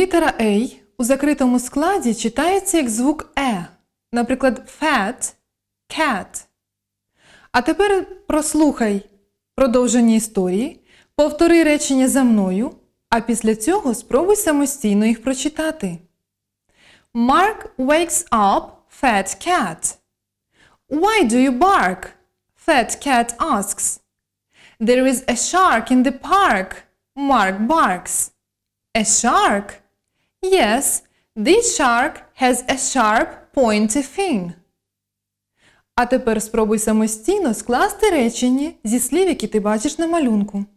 Літера «a» у закритому складі читається як звук «е». Наприклад, fat – cat. А тепер прослухай продовження історії, повтори речення за мною, а після цього спробуй самостійно їх прочитати. Mark wakes up fat cat. Why do you bark? Fat cat asks. There is a shark in the park. Mark barks. A shark? Yes, this shark has a sharp, pointy fin. А тепер спробуй самостійно скласти речення зі слів, які ти бачиш на малюнку.